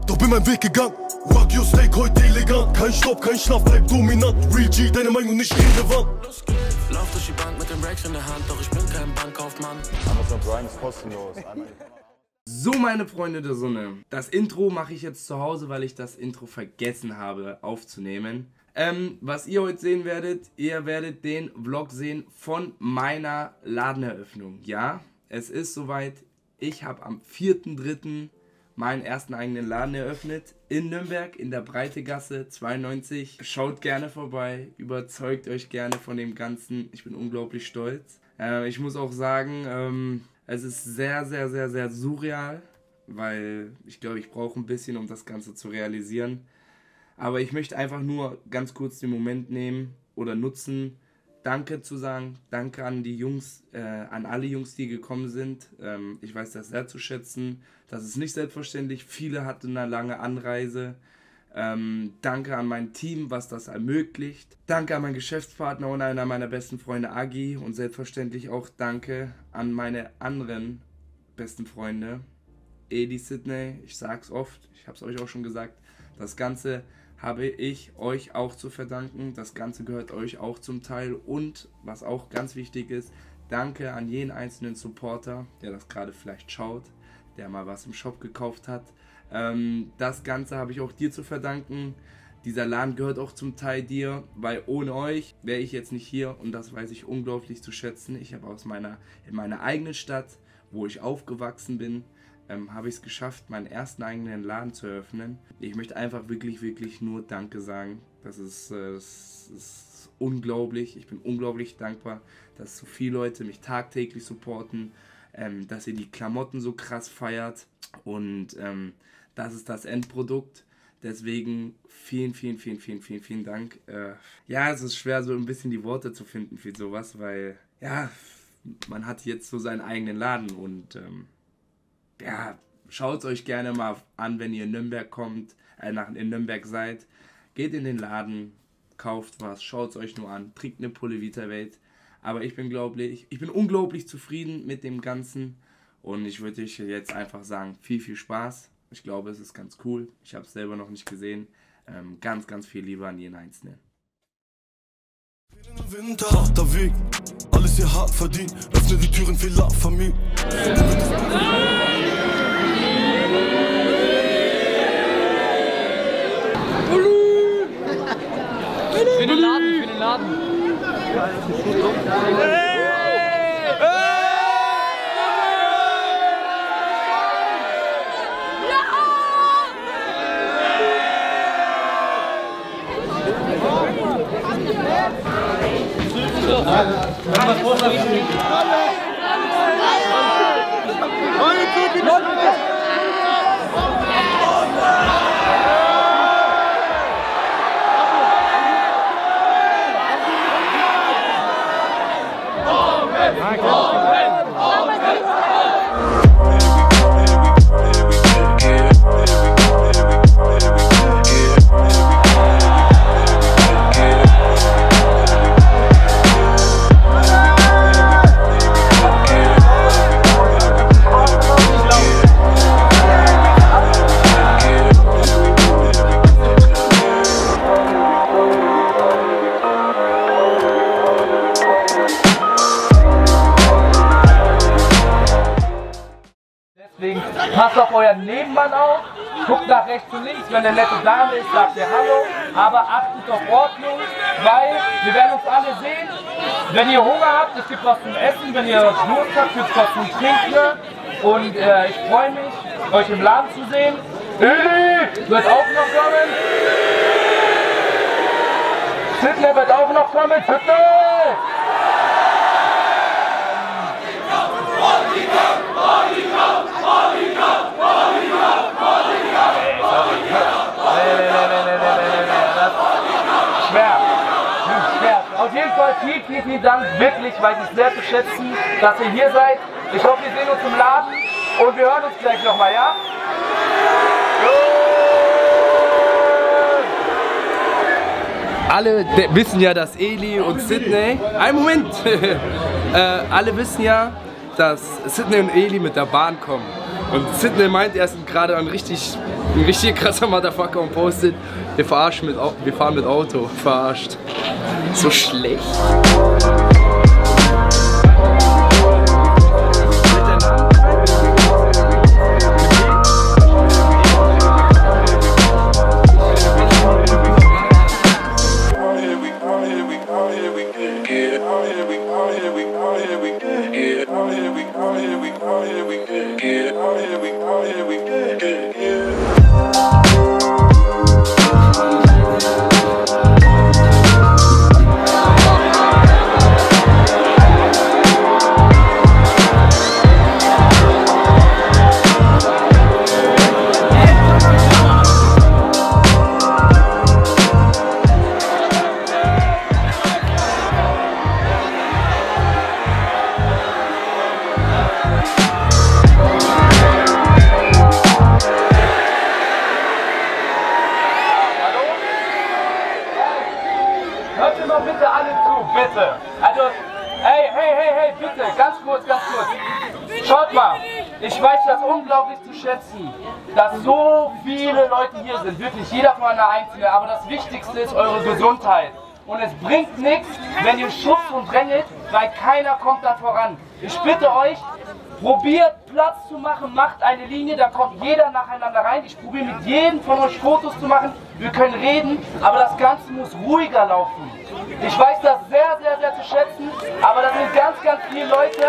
doch bin mein Weg gegangen. Wagyu Steak heute elegant, kein Stopp, kein Schlaf, bleib dominant. Real G, deine Meinung nicht relevant. Lauf durch die Bank mit den Racks in der Hand, doch ich bin kein Bankkaufmann. Amazon Prime ist kostenlos. So, meine Freunde der Sonne, das Intro mache ich jetzt zu Hause, weil ich das Intro vergessen habe aufzunehmen. Was ihr heute sehen werdet, ihr werdet den Vlog sehen von meiner Ladeneröffnung. Ja, es ist soweit, ich habe am 4.3. meinen ersten eigenen Laden eröffnet in Nürnberg in der Breitegasse 92. Schaut gerne vorbei, überzeugt euch gerne von dem Ganzen. Ich bin unglaublich stolz. Ich muss auch sagen, es ist sehr, sehr, sehr, sehr surreal, weil ich glaube, ich brauche ein bisschen, um das Ganze zu realisieren. Aber ich möchte einfach nur ganz kurz den Moment nehmen oder nutzen, Danke zu sagen. Danke an die Jungs, an alle Jungs, die gekommen sind. Ich weiß das sehr zu schätzen. Das ist nicht selbstverständlich. Viele hatten eine lange Anreise. Danke an mein Team, was das ermöglicht. Danke an meinen Geschäftspartner und einer meiner besten Freunde, Agi. Und selbstverständlich auch danke an meine anderen besten Freunde, Edi, Sydney. Ich sag's oft, ich habe es euch auch schon gesagt. Das Ganze habe ich euch auch zu verdanken. Das Ganze gehört euch auch zum Teil. Und was auch ganz wichtig ist, danke an jeden einzelnen Supporter, der das gerade vielleicht schaut, der mal was im Shop gekauft hat. Das Ganze habe ich auch dir zu verdanken. Dieser Laden gehört auch zum Teil dir, weil ohne euch wäre ich jetzt nicht hier und das weiß ich unglaublich zu schätzen. Ich habe in meiner eigenen Stadt, wo ich aufgewachsen bin, habe ich es geschafft, meinen ersten eigenen Laden zu eröffnen. Ich möchte einfach wirklich, wirklich nur Danke sagen. Das ist unglaublich. Ich bin unglaublich dankbar, dass so viele Leute mich tagtäglich supporten, dass ihr die Klamotten so krass feiert und das ist das Endprodukt. Deswegen vielen, vielen, vielen, vielen, vielen, vielen Dank. Ja, es ist schwer, so ein bisschen die Worte zu finden für sowas, weil ja, man hat jetzt so seinen eigenen Laden und ja, schaut es euch gerne mal an, wenn ihr in Nürnberg kommt, in Nürnberg seid. Geht in den Laden, kauft was, schaut es euch nur an, trinkt eine Pulle Vita Welt. Aber ich bin unglaublich zufrieden mit dem Ganzen und ich würde euch jetzt einfach sagen, viel, viel Spaß. Ich glaube, es ist ganz cool. Ich habe es selber noch nicht gesehen. Ganz, ganz viel Liebe an jeden Einzelnen. Winter, harter Weg, alles hier hart verdient. Öffne die Türen für La Familie. Für den Laden, für den Laden. Deswegen passt auf euren Nebenmann auf, guckt nach rechts und links, wenn eine nette Dame ist, sagt ihr Hallo, aber achtet auf Ordnung, weil wir werden uns alle sehen. Wenn ihr Hunger habt, es gibt was zum Essen, wenn ihr Durst habt, gibt es was zum Trinken und ich freue mich, euch im Laden zu sehen. Eli wird auch noch kommen. Sydney wird auch noch kommen. Sydney! Schwer. Auf jeden Fall vielen Dank, wirklich, weil ich es sehr zu schätzen, dass ihr hier seid. Ich hoffe, wir sehen uns im Laden und wir hören uns gleich nochmal, ja? Alle wissen ja, dass Eli und Sydney... Einen Moment! Alle wissen ja, dass Sydney und Eli mit der Bahn kommen. Und Sydney meint, er ist gerade ein richtig krasser Motherfucker und postet, wir fahren mit Auto. Verarscht. So schlecht. Bitte alle zu, bitte. Also, hey, bitte, ganz kurz. Schaut mal, ich weiß das unglaublich zu schätzen, dass so viele Leute hier sind, wirklich jeder von einer Einzelne, aber das Wichtigste ist eure Gesundheit. Und es bringt nichts, wenn ihr schubst und drängelt, weil keiner kommt dann voran. Ich bitte euch, probiert Platz zu machen, macht eine Linie, da kommt jeder nacheinander rein. Ich probiere mit jedem von euch Fotos zu machen, wir können reden, aber das Ganze muss ruhiger laufen. Ich weiß das sehr zu schätzen, aber das sind ganz viele Leute.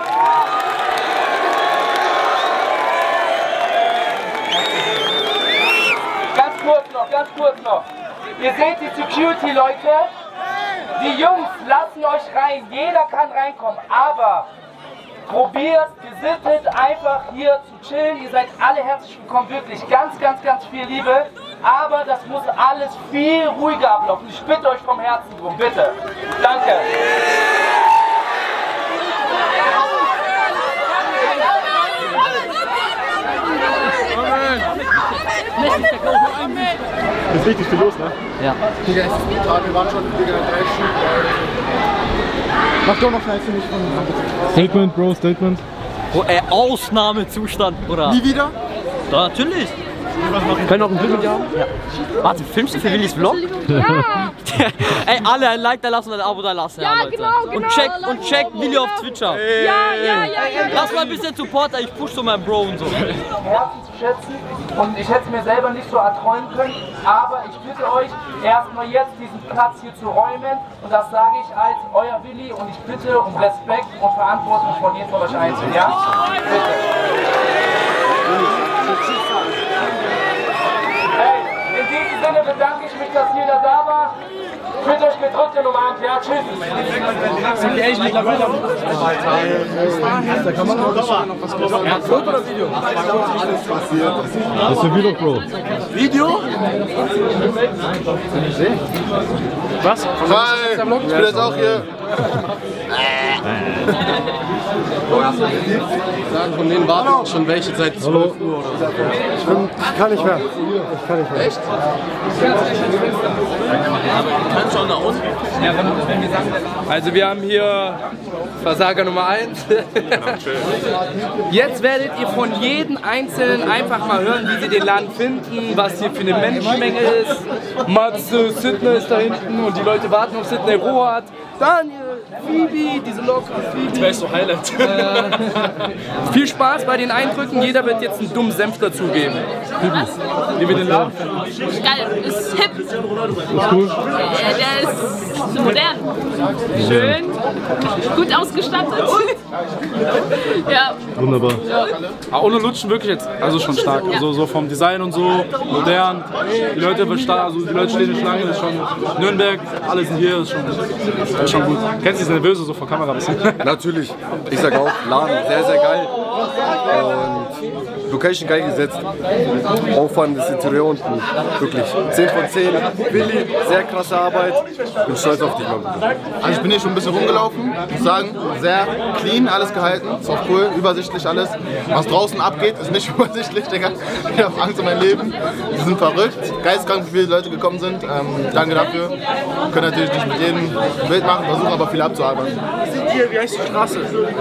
Ganz kurz noch. Ihr seht die Security-Leute, die Jungs lassen euch rein, jeder kann reinkommen, aber probiert gesittet einfach hier zu chillen, ihr seid alle herzlich willkommen, wirklich ganz viel Liebe, aber das muss alles viel ruhiger ablaufen. Ich bitte euch vom Herzen drum, bitte. Danke. Das ist richtig viel los, ne? Ja. Wir waren schon wieder 3 Stunden. Mach doch noch schnell für mich von. Statement, Bro, Statement. Oh, Ausnahmezustand, Bruder. Nie wieder? Ja, natürlich. Können auch ein Bild mit dir haben? Ja. Warte, filmst du für Willis Vlog? Ja. Ey, alle ein Like da lassen und ein Abo da lassen. Ja, Leute. genau. Und check Willi auf Twitch ab. Ja. Lass mal ein bisschen Supporter, ich push so meinen Bro und so. Herzen zu schätzen und ich hätte es mir selber nicht so erträumen können, aber ich bitte euch, erstmal jetzt diesen Platz hier zu räumen und das sage ich als euer Willi und ich bitte um Respekt und Verantwortung von jedem von euch einzeln, ja? Bitte. Hey, in diesem Sinne bedanke ich mich, dass jeder da war. Fühlt euch gedrückt und umarmt, ja, tschüss. Da kann man auch noch was groß. Foto oder Video? Alles passiert. Das ist ein Vlog, Bro. Video? Was? Hi, ich bin jetzt auch hier. Von denen warten schon welche seit 12 Uhr oder so. Ich kann nicht mehr. Echt? Kannst du auch nach unten? Also wir haben hier Versager Nummer 1. Jetzt werdet ihr von jedem Einzelnen einfach mal hören, wie sie den Laden finden, was hier für eine Menschenmenge ist. Matze, Sydney ist da hinten und die Leute warten auf Sydney, Rohat, Daniel, Phoebe, diese lockere Phoebe. Das wäre so Highlight. Viel Spaß bei den Eindrücken, jeder wird jetzt einen dummen Senf dazugeben. Wie wir den Laden finden. Geil, ist hip. Ist cool. Der ist modern. Schön. Gut ausgestattet. Ja. Wunderbar. Ah, ohne Lutschen wirklich jetzt, also schon stark. Also so vom Design und so, modern. Die Leute stehen in Schlange, das ist schon Nürnberg, alle sind hier, das ist schon gut. Kennst du diese Nervöse so vor Kamera ein bisschen? Natürlich. Ich sag auch, Laden sehr geil. Und Location geil gesetzt. Aufwand ist Interieur unten. Wirklich. 10 von 10. Willi, sehr krasse Arbeit. Bin stolz auf dich, Mann. Also ich bin hier schon ein bisschen rumgelaufen, muss sagen, sehr clean, alles gehalten, ist auch cool, übersichtlich alles. Was draußen abgeht, ist nicht übersichtlich, Digga. Ich hab Angst um mein Leben, die sind verrückt. geisteskrank, wie viele Leute gekommen sind. Danke dafür. Können natürlich nicht mit jedem ein Bild machen, versuchen aber viel abzuarbeiten. Hier, wie heißt die Straße?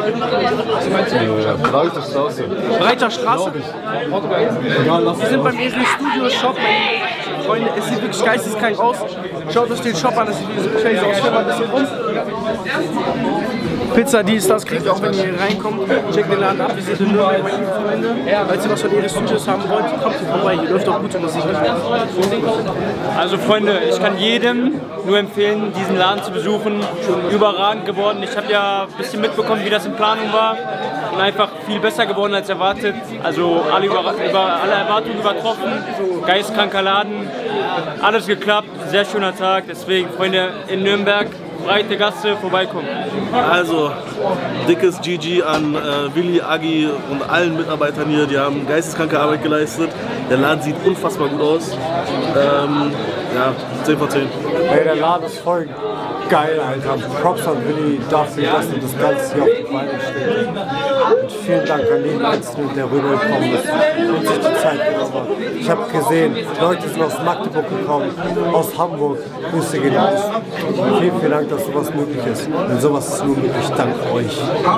Breiter Straße. Breiter Straße? Wir sind beim Eri Studio Shop. Freunde, es sieht wirklich geisteskrank aus. Schaut euch den Shop an, das sieht wirklich crazy aus. Hört mal ein bisschen rum. Pizza, dies, das kriegt ihr auch, wenn ihr hier reinkommt. Checkt den Laden ab, wir sind in Nürnberg, meine lieben Freunde. Falls ihr was von Eri Studios haben wollt, kommt hier vorbei. Hier läuft auch gute Musik. Also Freunde, ich kann jedem nur empfehlen, diesen Laden zu besuchen. Überragend geworden. Ich habe ja ein bisschen mitbekommen, wie das in Planung war. Und einfach viel besser geworden als erwartet. Also alle Erwartungen übertroffen. Geistkranker Laden. Alles geklappt. Sehr schöner Tag. Deswegen, Freunde, in Nürnberg, breite Gasse, vorbeikommen. Also, dickes GG an Willi, Agi und allen Mitarbeitern hier. Die haben geisteskranke Arbeit geleistet. Der Laden sieht unfassbar gut aus. Ja, 10 von 10. Hey, der Laden ist voll geil, Alter. Props an Willi dafür, dass du das Ganze hier auf die Beine stellst. Und vielen Dank an jeden Einzelnen, der rübergekommen ist und sich die Zeit genommen hat. Ich habe gesehen, Leute sind aus Magdeburg gekommen, aus Hamburg. Grüße gehen raus. Vielen, vielen Dank, dass sowas möglich ist. Und sowas ist nur möglich dank euch.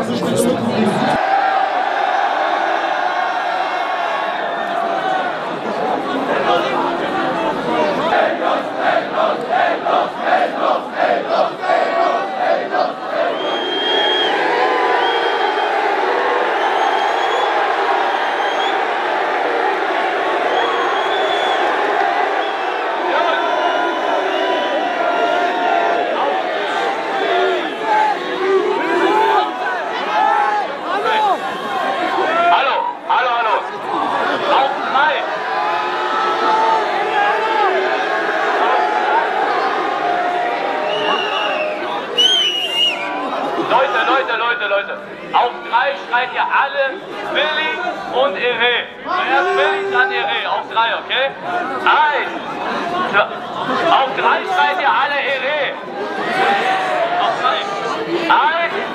Leute. Auf 3 schreit ihr alle Willi und Ere. Zuerst Willi, dann Ere. Auf 3, okay? 1. Auf 3 schreit ihr alle Ere. Auf 3. 1, 2,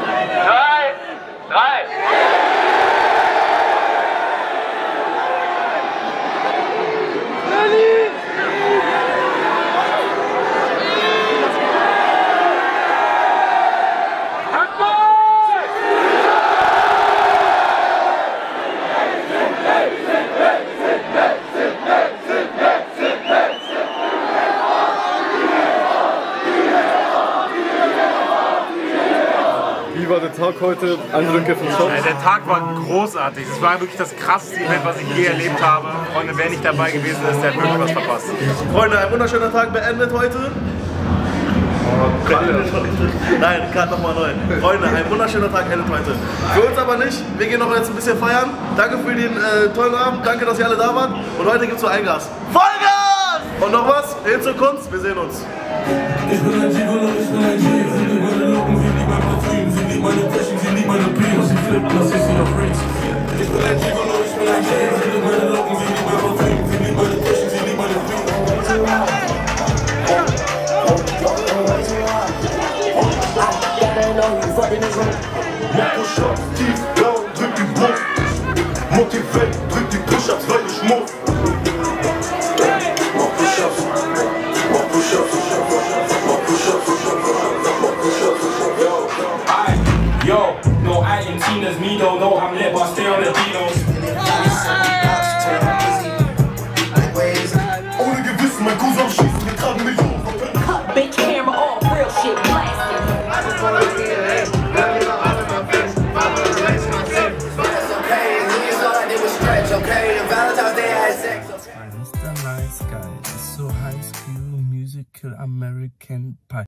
3. Wie war der Tag heute? Eindrücke vom Shop? Der Tag war großartig. Es war wirklich das krasseste Event, was ich je erlebt habe. Freunde, wer nicht dabei gewesen ist, der hat wirklich was verpasst. Freunde, ein wunderschöner Tag beendet heute. Nein, gerade nochmal neu. Freunde, ein wunderschöner Tag endet heute. Für uns aber nicht. Wir gehen noch jetzt ein bisschen feiern. Danke für den tollen Abend. Danke, dass ihr alle da wart. Und heute gibt es nur ein Gas. Vollgas! Und noch was? Hin zur Kunst. Wir sehen uns. Ich bin ein Gigolo, ich bin ein G. Sie liebt meine Locken, sie liebt mein Parfüm. Sie liebt meine Taschen, sie liebt meine Pio. Sie flippt, lass ich sie noch freaks. Ich bin ein Gigolo, ich bin ein G. Sie liebt meine Locken, sie liebt mein Parfüm. Sie liebt meine Taschen, sie liebt meine Pio. Mach Push-Ups, tief down, drück die Brust. Motivate, drück die Push-Ups, weil ich muss. Mach Push-Ups, mach Push-Ups, mach Push-Ups, mach Push-Ups, yo, no Argentina's me don't know I'm lit, but stay on the Dinos. Ohne Gewissen, mein Cousin schießt, wir tragen Millionen. Big camera off, real shit blasting. Mr. Nice Guy ist so High School Musical American Pie.